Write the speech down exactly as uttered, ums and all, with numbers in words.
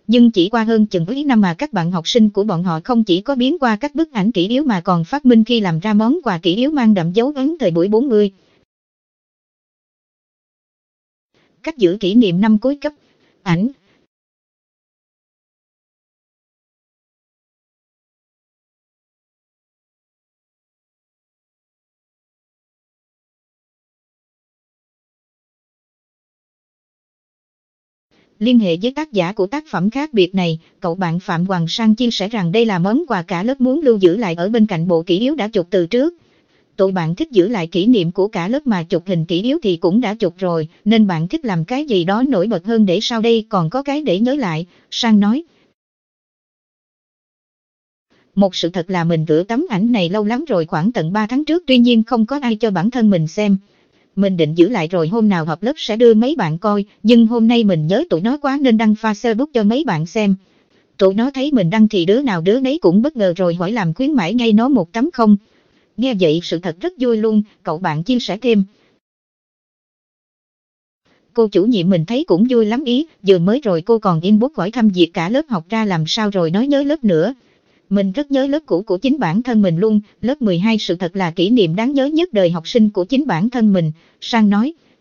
Nhưng chỉ qua hơn chừng mấy năm mà các bạn học sinh của bọn họ không chỉ có biến qua các bức ảnh kỷ yếu mà còn phát minh khi làm ra món quà kỷ yếu mang đậm dấu ấn thời buổi bốn mươi. Cách giữ kỷ niệm năm cuối cấp. Ảnh. Liên hệ với tác giả của tác phẩm khác biệt này, cậu bạn Phạm Hoàng Sang chia sẻ rằng đây là món quà cả lớp muốn lưu giữ lại ở bên cạnh bộ kỷ yếu đã chụp từ trước. Tụi bạn thích giữ lại kỷ niệm của cả lớp mà chụp hình kỷ yếu thì cũng đã chụp rồi, nên bạn thích làm cái gì đó nổi bật hơn để sau đây còn có cái để nhớ lại, Sang nói. Một sự thật là mình rửa tấm ảnh này lâu lắm rồi, khoảng tận ba tháng trước, tuy nhiên không có ai cho bản thân mình xem. Mình định giữ lại rồi hôm nào họp lớp sẽ đưa mấy bạn coi, nhưng hôm nay mình nhớ tụi nó quá nên đăng pha Facebook cho mấy bạn xem. Tụi nó thấy mình đăng thì đứa nào đứa nấy cũng bất ngờ rồi hỏi làm khuyến mãi ngay nó một tấm không. Nghe vậy sự thật rất vui luôn, cậu bạn chia sẻ thêm. Cô chủ nhiệm mình thấy cũng vui lắm ý, vừa mới rồi cô còn inbox hỏi thăm việc cả lớp học ra làm sao rồi nói nhớ lớp nữa. Mình rất nhớ lớp cũ của chính bản thân mình luôn, lớp mười hai sự thật là kỷ niệm đáng nhớ nhất đời học sinh của chính bản thân mình, Sang nói.